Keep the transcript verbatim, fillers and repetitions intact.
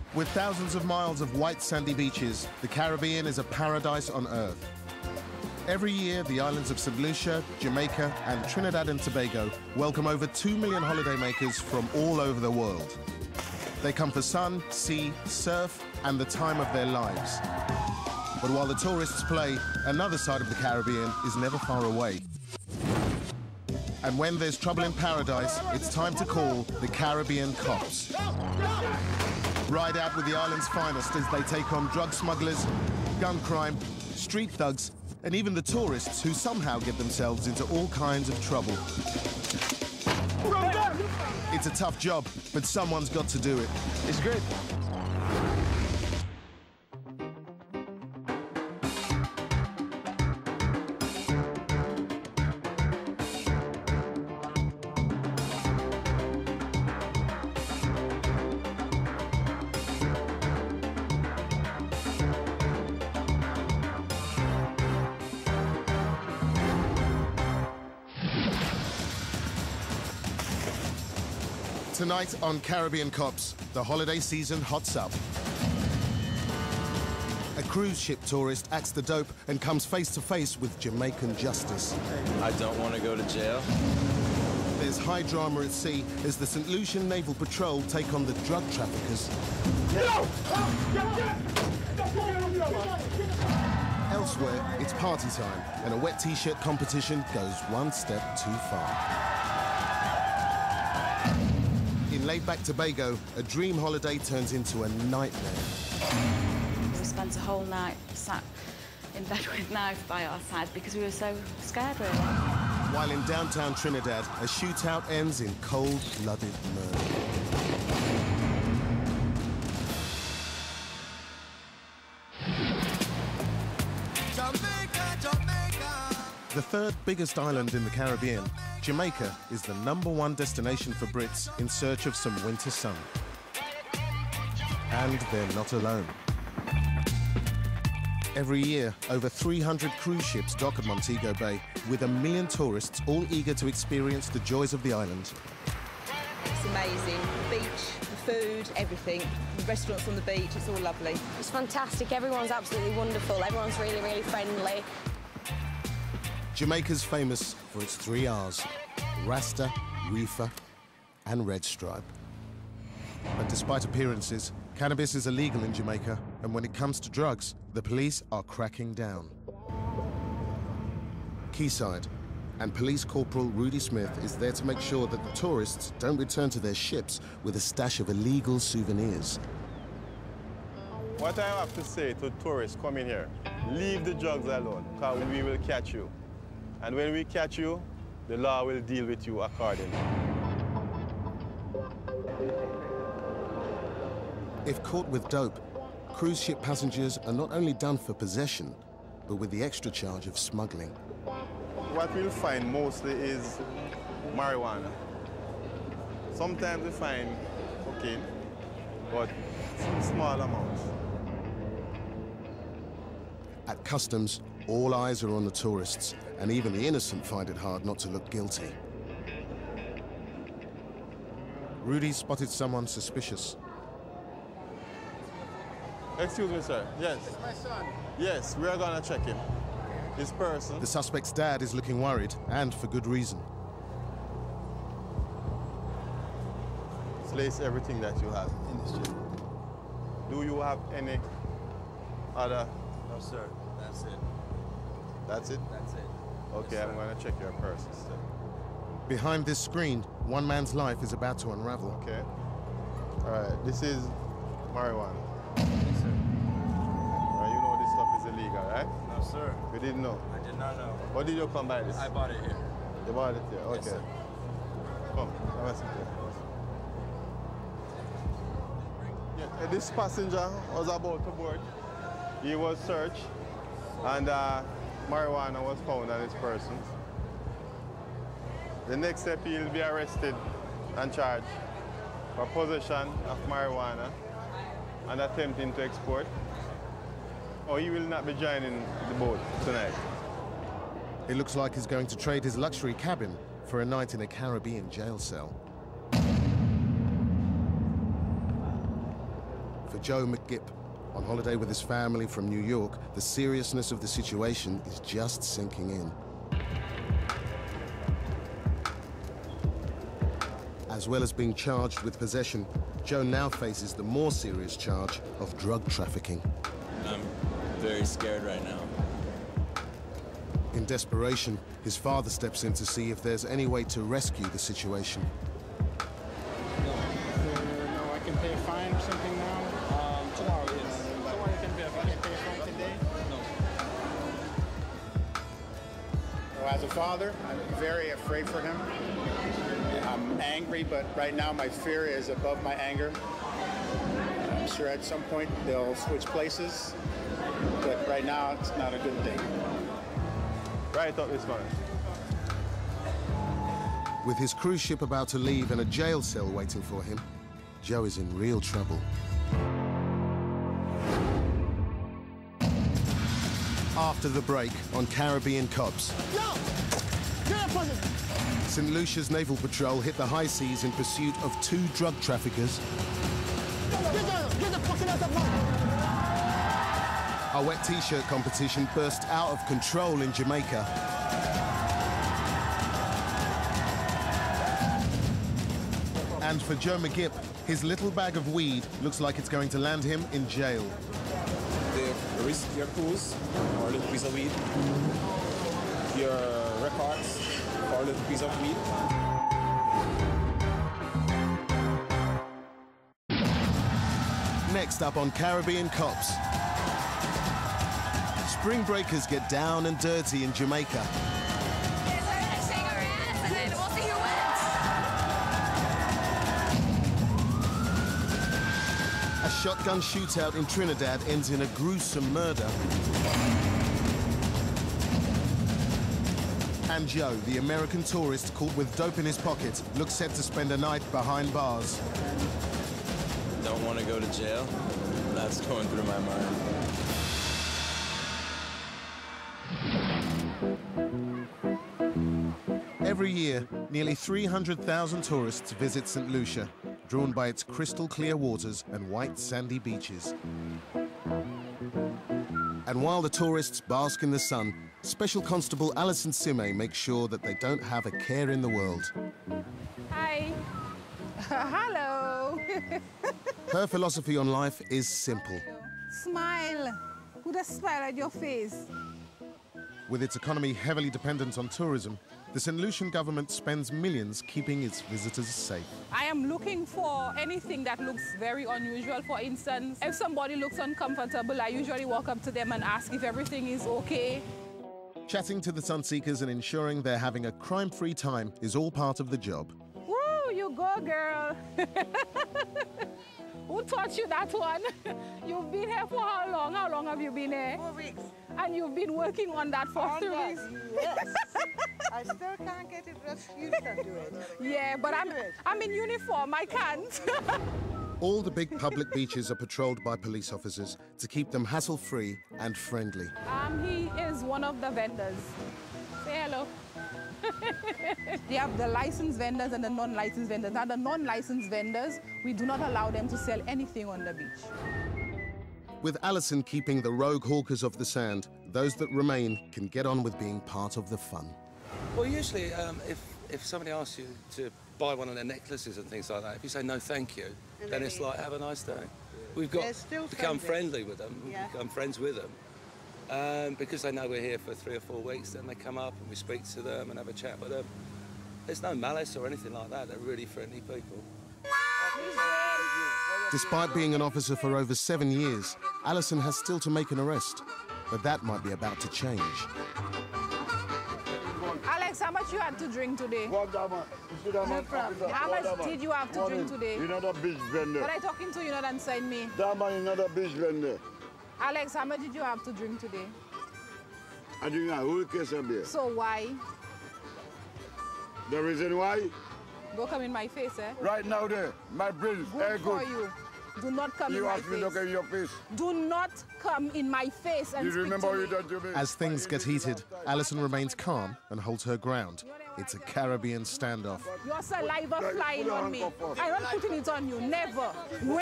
With thousands of miles of white sandy beaches, the Caribbean is a paradise on earth. Every year, the islands of Saint Lucia, Jamaica, and Trinidad and Tobago welcome over two million holidaymakers from all over the world. They come for sun, sea, surf, and the time of their lives. But while the tourists play, another side of the Caribbean is never far away. And when there's trouble in paradise, it's time to call the Caribbean cops. Ride out with the island's finest as they take on drug smugglers, gun crime, street thugs, and even the tourists who somehow get themselves into all kinds of trouble. It's a tough job, but someone's got to do it. It's great. Tonight on Caribbean Cops, the holiday season hots up. A cruise ship tourist acts the dope and comes face to face with Jamaican justice. I don't want to go to jail. There's high drama at sea as the Saint Lucian Naval Patrol take on the drug traffickers. Elsewhere, it's party time, and a wet t-shirt competition goes one step too far. In laid-back Tobago, a dream holiday turns into a nightmare. We spent a whole night sat in bed with knives by our sides because we were so scared, really. While in downtown Trinidad, a shootout ends in cold-blooded murder. Jamaica, Jamaica. The third biggest island in the Caribbean, Jamaica is the number one destination for Brits in search of some winter sun. And they're not alone. Every year, over three hundred cruise ships dock at Montego Bay, with a million tourists all eager to experience the joys of the island. It's amazing. The beach, the food, everything. The restaurants on the beach, it's all lovely. It's fantastic. Everyone's absolutely wonderful. Everyone's really, really friendly. Jamaica's famous for its three R's, Rasta, Reefer, and Red Stripe. But despite appearances, cannabis is illegal in Jamaica, and when it comes to drugs, the police are cracking down. Quayside, and Police Corporal Rudy Smith is there to make sure that the tourists don't return to their ships with a stash of illegal souvenirs. What I have to say to tourists coming here, leave the drugs alone, because we will catch you. And when we catch you, the law will deal with you accordingly. If caught with dope, cruise ship passengers are not only done for possession, but with the extra charge of smuggling. What we'll find mostly is marijuana. Sometimes we find cocaine, but in small amounts. At customs, all eyes are on the tourists, and even the innocent find it hard not to look guilty. Rudy spotted someone suspicious. Excuse me, sir. Yes. It's my son. Yes, we are gonna check him. This person. The suspect's dad is looking worried, and for good reason. Place everything that you have in this chip. Do you have any other? No, sir. That's it. That's it? That's it. Okay, Yes, I'm going to check your purses, sir. Behind this screen, one man's life is about to unravel. Okay. All right, this is marijuana. Yes, sir. All right, you know this stuff is illegal, right? No, sir. You didn't know? I did not know. What did you come by this? I bought it here. You bought it here? Okay. Yes, sir. Come, have a seat here. Yeah, this passenger was about to board. He was searched, and uh, marijuana was found on his person. The next step, he'll be arrested and charged for possession of marijuana and attempting to export, or he will not be joining the boat tonight. It looks like he's going to trade his luxury cabin for a night in a Caribbean jail cell. For Joe McGipp, on holiday with his family from New York, the seriousness of the situation is just sinking in. As well as being charged with possession, Joe now faces the more serious charge of drug trafficking. I'm very scared right now. In desperation, his father steps in to see if there's any way to rescue the situation. No, no, I can pay a fine or something now. Um, tomorrow, yes. Tomorrow you can pay a fine. I can pay a fine today. No. Well, as a father, I'm very afraid for him. I'm angry, but right now my fear is above my anger. I'm sure at some point they'll switch places, but right now it's not a good thing. Right up this one. With his cruise ship about to leave and a jail cell waiting for him, Joe is in real trouble. After the break on Caribbean Cops, Saint Lucia's Naval Patrol hit the high seas in pursuit of two drug traffickers. A wet t-shirt competition burst out of control in Jamaica. And for Joe McGipp, his little bag of weed looks like it's going to land him in jail. They risk your cruise for a little piece of weed, your records for a little piece of weed. Next up on Caribbean Cops, spring breakers get down and dirty in Jamaica. A shotgun shootout in Trinidad ends in a gruesome murder. And Joe, the American tourist caught with dope in his pocket, looks set to spend a night behind bars. Don't want to go to jail? That's going through my mind. Every year, nearly three hundred thousand tourists visit Saint Lucia, drawn by its crystal clear waters and white sandy beaches. And while the tourists bask in the sun, Special Constable Alison Sime makes sure that they don't have a care in the world. Hi. Hello. Her philosophy on life is simple. Smile. Put a smile on your face. With its economy heavily dependent on tourism, the Saint Lucian government spends millions keeping its visitors safe. I am looking for anything that looks very unusual. For instance, if somebody looks uncomfortable, I usually walk up to them and ask if everything is okay. Chatting to the Sunseekers and ensuring they're having a crime-free time is all part of the job. Woo, you go, girl. Who taught you that one? You've been here for how long? How long have you been here? Four weeks. And you've been working on that for On three that, weeks? Yes. I still can't get it, but you can do it. Yeah, but I'm, I'm in uniform. I can't. All the big public beaches are patrolled by police officers to keep them hassle-free and friendly. Um, he is one of the vendors. Say hello. They have the licensed vendors and the non-licensed vendors. Now, the non-licensed vendors, we do not allow them to sell anything on the beach. With Alison keeping the rogue hawkers off the sand, those that remain can get on with being part of the fun. Well, usually, um, if, if somebody asks you to buy one of their necklaces and things like that, if you say no thank you, and then it's like, have a nice day. We've got to become friendly. friendly with them, yeah. We've become friends with them. Um, because they know we're here for three or four weeks, then they come up and we speak to them and have a chat with them. There's no malice or anything like that. They're really friendly people. Despite being an officer for over seven years, Alison has still to make an arrest. But that might be about to change. Alex, how much you had to drink today? No problem. How much did you have to drink today? You're not a beach vendor. What are you talking to? You're not inside me. That man is not a beach vendor. Alex, how much did you have to drink today? I drink a whole case of beer. So why? The reason why? Don't come in my face, eh? Right now there, my brain is very good. For you. Do not come you in my ask face. me to look in your face. Do not come in my face and you speak remember to you me. done to me? As things get heated, Alison remains calm and holds her ground. It's a Caribbean standoff. Your saliva flying on me. I'm not putting it on you, never.